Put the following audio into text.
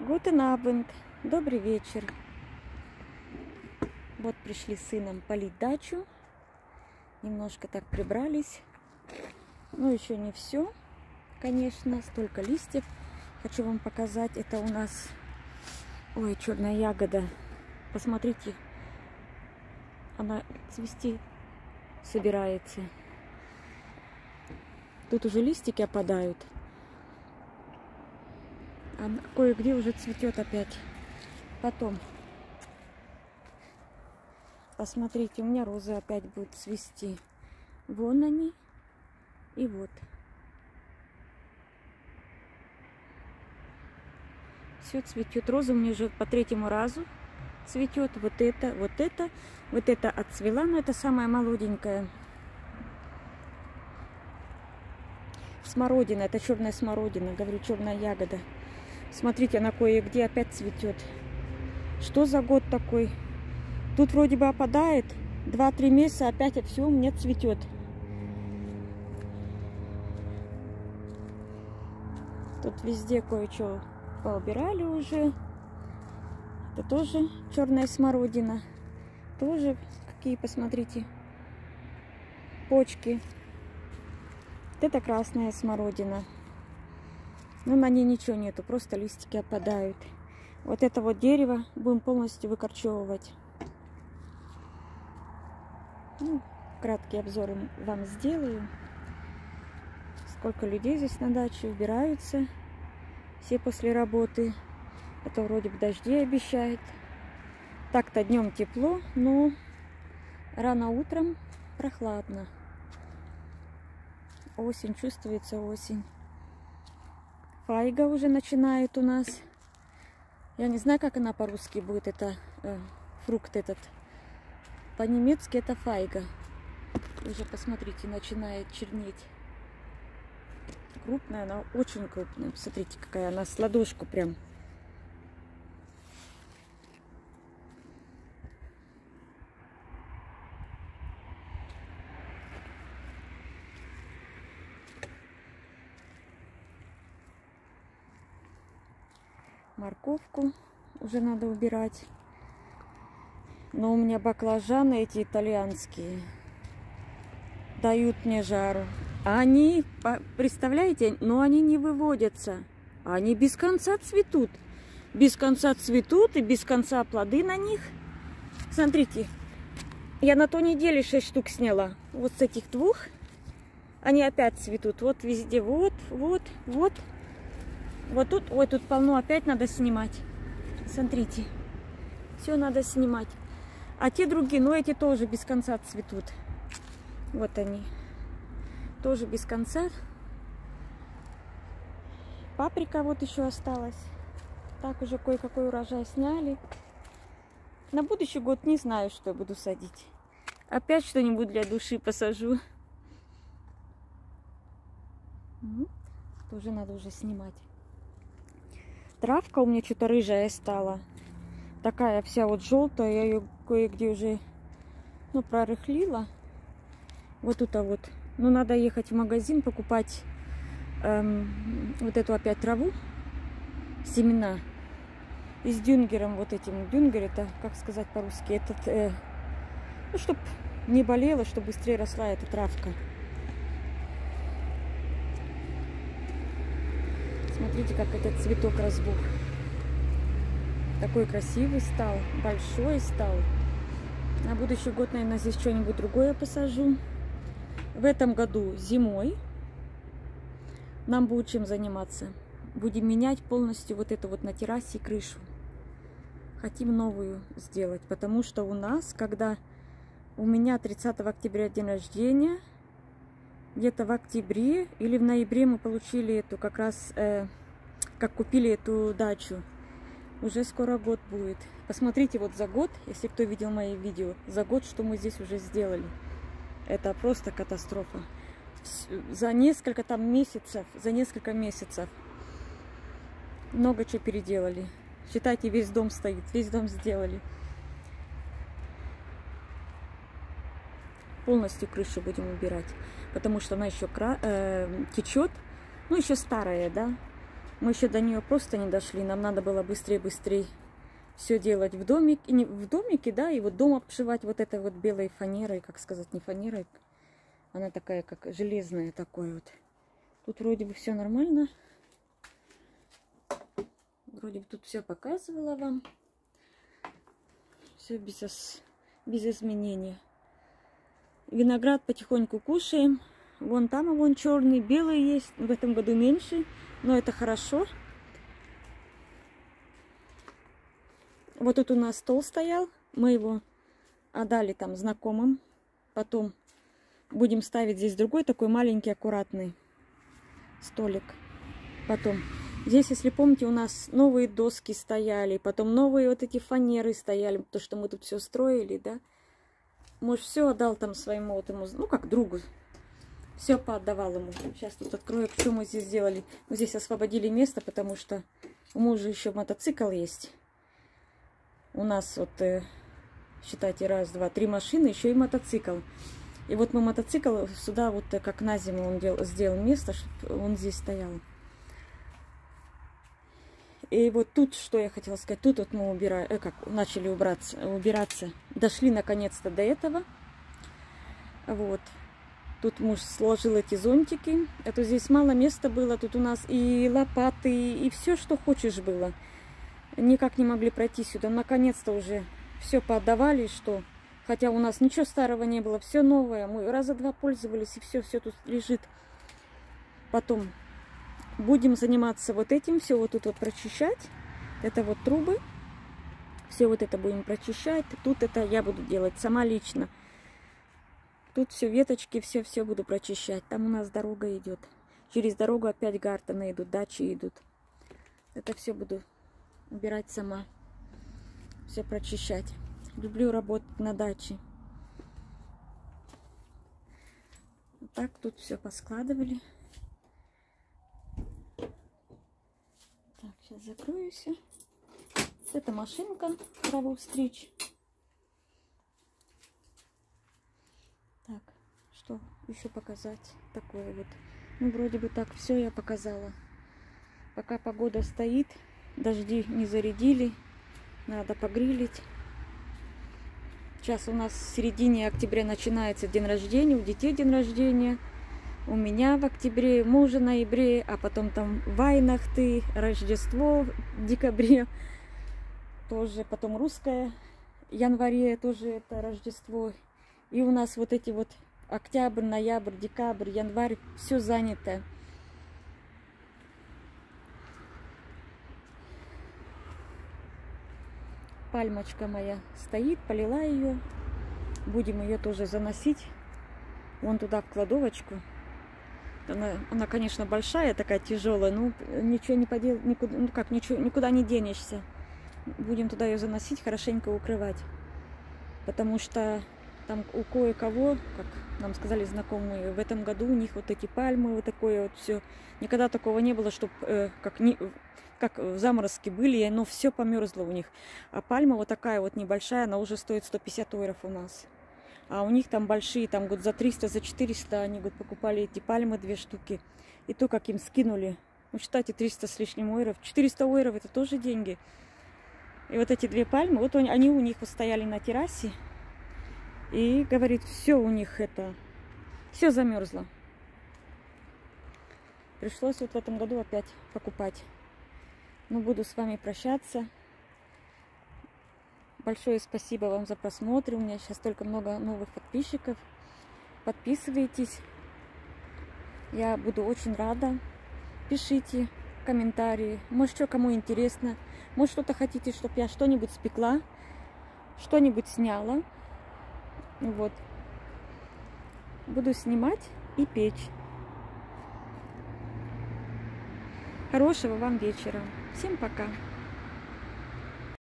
Guten Abend, добрый вечер. Вот пришли с сыном полить дачу. Немножко так прибрались. Но еще не все, конечно, столько листьев. Хочу вам показать. Это у нас, ой, черная ягода. Посмотрите, она цвести собирается. Тут уже листики опадают. А кое-где уже цветет опять. Потом, посмотрите, у меня розы опять будут цвести. Вон они. И вот. Все цветет. Роза у меня уже по третьему разу цветет. Вот это отцвела, но это самая молоденькая. Смородина, это черная смородина, говорю, черная ягода. Смотрите, она кое-где опять цветет. Что за год такой? Тут вроде бы опадает, 2-3 месяца опять все у меня цветет. Тут везде кое-что поубирали уже. Это тоже черная смородина. Тоже какие, посмотрите, почки. Вот это красная смородина. Но на ней ничего нету, просто листики опадают. Вот это вот дерево будем полностью выкорчевывать. Ну, краткий обзор вам сделаю. Сколько людей здесь на даче убираются. Все после работы. Это вроде бы дожди обещает. Так-то днем тепло, но рано утром прохладно. Осень, чувствуется осень. Файга уже начинает у нас. Я не знаю, как она по-русски будет. Это фрукт этот. По-немецки это файга. Уже посмотрите, начинает чернеть. Крупная, она очень крупная. Посмотрите, какая она, с ладошку прям. Морковку уже надо убирать. Но у меня баклажаны эти итальянские дают мне жару. Они, представляете, но они не выводятся. Они без конца цветут. Без конца цветут и без конца плоды на них. Смотрите, я на той неделе 6 штук сняла. Вот с этих двух они опять цветут. Вот везде, вот. Вот тут, ой, тут полно, опять надо снимать. Смотрите, все надо снимать. А те другие, ну эти тоже без конца цветут. Вот они, тоже без конца. Паприка вот еще осталась. Так, уже кое-какой урожай сняли. На будущий год не знаю, что я буду садить. Опять что-нибудь для души посажу. Тоже надо уже снимать. Травка у меня что-то рыжая стала. Такая вся вот желтая. Я ее кое-где уже, ну, прорыхлила. Вот тут вот. Ну, надо ехать в магазин, покупать вот эту опять траву. Семена. И с дюнгером вот этим. Дюнгер это, как сказать по-русски, этот, ну, чтобы не болела, чтобы быстрее росла эта травка. Смотрите, как этот цветок разбух. Такой красивый стал, большой стал. На будущий год, наверное, здесь что-нибудь другое посажу. В этом году зимой нам будет чем заниматься. Будем менять полностью вот это вот на террасе крышу. Хотим новую сделать, потому что у нас, когда у меня 30 октября день рождения, где-то в октябре или в ноябре мы получили эту как раз, как купили эту дачу. Уже скоро год будет. Посмотрите вот за год, если кто видел мои видео, за год, что мы здесь уже сделали. Это просто катастрофа. За несколько там месяцев, за несколько месяцев много чего переделали. Считайте, весь дом стоит, весь дом сделали. Полностью крышу будем убирать, потому что она еще течет, ну еще старая, да. Мы еще до нее просто не дошли. Нам надо было быстрее все делать в домик. И не в домике, да, и вот дом обшивать вот этой вот белой фанерой, как сказать, не фанерой. Она такая, как железная такой вот. Тут вроде бы все нормально. Вроде бы тут все показывала вам. Все без изменения. Виноград потихоньку кушаем. Вон там, а вон черный, белый есть. В этом году меньше, но это хорошо. Вот тут у нас стол стоял. Мы его отдали там знакомым. Потом будем ставить здесь другой такой маленький аккуратный столик. Потом здесь, если помните, у нас новые доски стояли. Потом новые вот эти фанеры стояли. Потому что мы тут все строили, да. Муж все отдал там своему вот ему, ну как другу. Все поотдавал ему. Сейчас тут открою, что мы здесь сделали. Мы здесь освободили место, потому что у мужа еще мотоцикл есть. У нас вот, считайте, раз, два, три машины, еще и мотоцикл. И вот мы мотоцикл сюда вот как на зиму он сделал место, чтобы он здесь стоял. И вот тут, что я хотела сказать, тут вот мы начали убираться. Дошли наконец-то до этого. Вот. Тут муж сложил эти зонтики. Это здесь мало места было. Тут у нас и лопаты, и все, что хочешь было. Никак не могли пройти сюда. Наконец-то уже все поотдавали, что... Хотя у нас ничего старого не было, все новое. Мы раза два пользовались, и все тут лежит. Потом будем заниматься вот этим. Все вот тут вот прочищать. Это вот трубы. Все вот это будем прочищать. Тут это я буду делать сама лично. Тут все веточки, все буду прочищать. Там у нас дорога идет. Через дорогу опять гартены идут, дачи идут. Это все буду убирать сама. Все прочищать. Люблю работать на даче. Так, тут все поскладывали. Так, сейчас закроюсь. Это машинка траву стричь. Так, что еще показать такое вот? Ну, вроде бы так все я показала. Пока погода стоит, дожди не зарядили, надо погрилить. Сейчас у нас в середине октября начинается день рождения, у детей день рождения. У меня в октябре, мужа в ноябре, а потом там Вайнахты, Рождество в декабре. Тоже потом русское, в январе тоже это Рождество. И у нас вот эти вот октябрь, ноябрь, декабрь, январь, все занято. Пальмочка моя стоит, полила ее. Будем ее тоже заносить вон туда в кладовочку. Она, конечно, большая, такая тяжелая, но ничего не поделать, никуда не денешься. Будем туда ее заносить, хорошенько укрывать. Потому что там у кое-кого, как нам сказали знакомые, в этом году у них вот эти пальмы, вот такое вот все. Никогда такого не было, чтобы как в заморозке были, и оно все померзло у них. А пальма вот такая вот небольшая, она уже стоит 150 евро у нас. А у них там большие, там год за 300, за 400 они год покупали эти пальмы, 2 штуки. И то, как им скинули, ну, считайте, 300 с лишним евро. 400 евро это тоже деньги. И вот эти 2 пальмы, вот они у них вот стояли на террасе. И говорит, все у них это, все замерзло. Пришлось вот в этом году опять покупать. Ну, буду с вами прощаться. Большое спасибо вам за просмотр. У меня сейчас столько много новых подписчиков. Подписывайтесь. Я буду очень рада. Пишите комментарии. Может, что кому интересно. Может, что-то хотите, чтобы я что-нибудь спекла, что-нибудь сняла. Вот. Буду снимать и печь. Хорошего вам вечера. Всем пока.